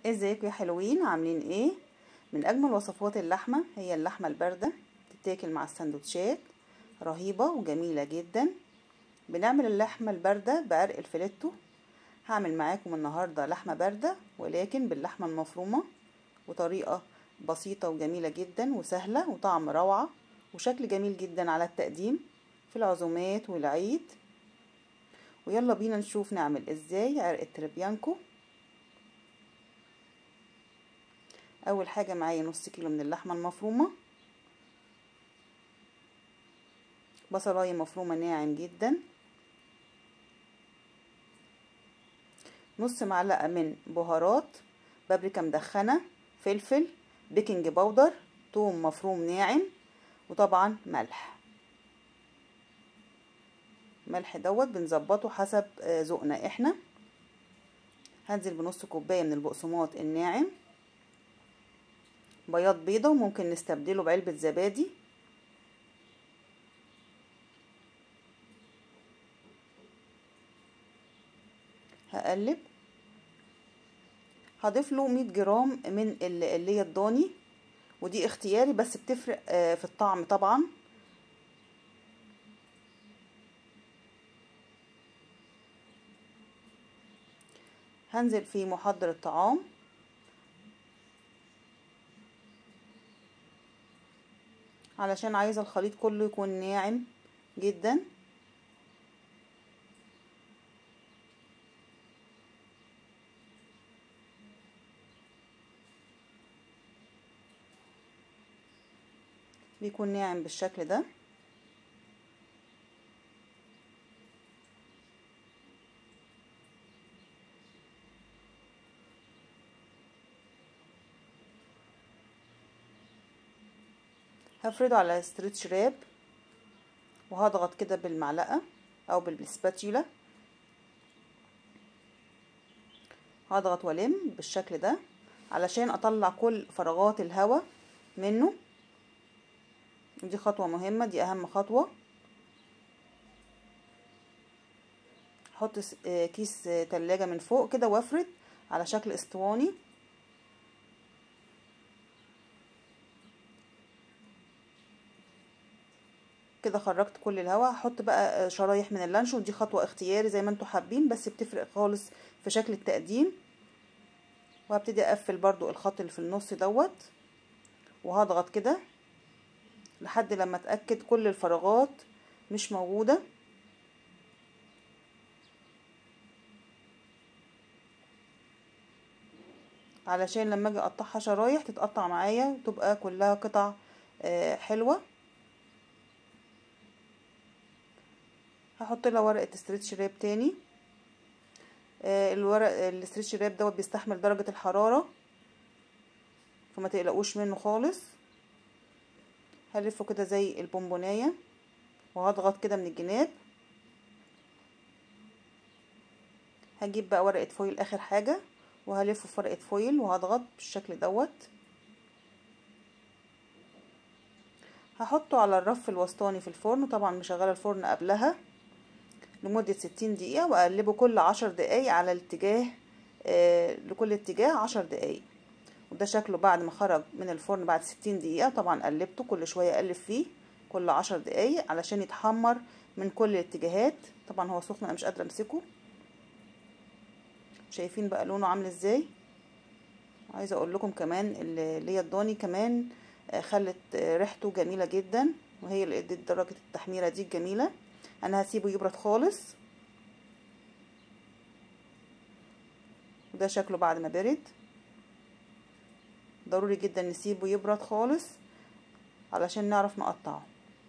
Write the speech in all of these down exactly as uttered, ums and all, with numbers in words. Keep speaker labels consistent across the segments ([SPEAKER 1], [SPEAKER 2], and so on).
[SPEAKER 1] ازيكم يا حلوين؟ عاملين ايه؟ من اجمل وصفات اللحمه هي اللحمه البارده، تتاكل مع السندوتشات، رهيبه وجميله جدا. بنعمل اللحمه البارده بعرق الفيليتو. هعمل معاكم النهارده لحمه بارده ولكن باللحمه المفرومه، وطريقه بسيطه وجميله جدا وسهله وطعم روعه وشكل جميل جدا على التقديم في العزومات والعيد. ويلا بينا نشوف نعمل ازاي عرق التريبيانكو. اول حاجه معايا نص كيلو من اللحمه المفرومه، بصلايه مفرومه ناعم جدا، نص معلقه من بهارات، بابريكا مدخنه، فلفل، بيكنج باودر، توم مفروم ناعم، وطبعا ملح. ملح دوت بنظبطه حسب ذوقنا احنا. هنزل بنص كوبايه من البقسماط الناعم، بياض بيضه وممكن نستبدله بعلبه زبادي. هقلب. هضيف له مية جرام من اللي هي الضاني، ودي اختياري بس بتفرق في الطعم طبعا. هنزل في محضر الطعام، علشان عايزه الخليط كله يكون ناعم جدا. بيكون ناعم بالشكل ده. هفرده على ستريتش راب وهضغط كده بالمعلقه او بالسباتيولا، هضغط والم بالشكل ده علشان اطلع كل فراغات الهواء منه. دي خطوه مهمه، دي اهم خطوه. احط كيس تلاجة من فوق كده وافرد على شكل اسطواني. كده خرجت كل الهواء. هحط بقى شرايح من اللانشون، دي خطوه اختياري زي ما انتوا حابين بس بتفرق خالص في شكل التقديم. وهبتدي اقفل برضو الخط اللي في النص دوت، وهضغط كده لحد لما اتاكد كل الفراغات مش موجوده، علشان لما اجي اقطعها شرايح تتقطع معايا وتبقى كلها قطع حلوه. هحط لها ورقه استرتش راب تاني. الورق الاسترتش راب دوت بيستحمل درجه الحراره، فما تقلقوش منه خالص. هلفه كده زي البونبونايه وهضغط كده من الجناب. هجيب بقى ورقه فويل اخر حاجه وهلفه في ورقه فويل وهضغط بالشكل دوت. هحطه على الرف الوسطاني في الفرن، طبعا مشغله الفرن قبلها لمده ستين دقيقه، واقلبه كل عشر دقايق على الاتجاه آه لكل اتجاه عشر دقايق. وده شكله بعد ما خرج من الفرن بعد ستين دقيقه. طبعا قلبته كل شويه، اقلب فيه كل عشر دقايق علشان يتحمر من كل الاتجاهات. طبعا هو سخن انا مش قادره امسكه. شايفين بقى لونه عامل ازاي؟ عايزه اقول لكم كمان اللي هي الضاني كمان خلت ريحته جميله جدا، وهي اللي ادت درجه التحميره دي الجميله. انا هسيبه يبرد خالص. وده شكله بعد ما برد. ضروري جدا نسيبه يبرد خالص علشان نعرف نقطعه.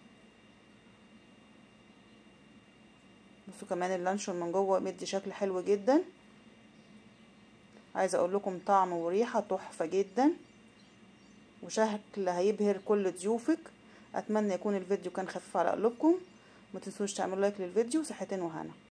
[SPEAKER 1] بصوا كمان اللانشون من جوه مدي شكل حلو جدا. عايزه اقول لكم طعم وريحه تحفه جدا، وشكل هيبهر كل ضيوفك. اتمنى يكون الفيديو كان خفيف على قلوبكم. ما تنسوش تعملوا لايك للفيديو. صحتين وهنا.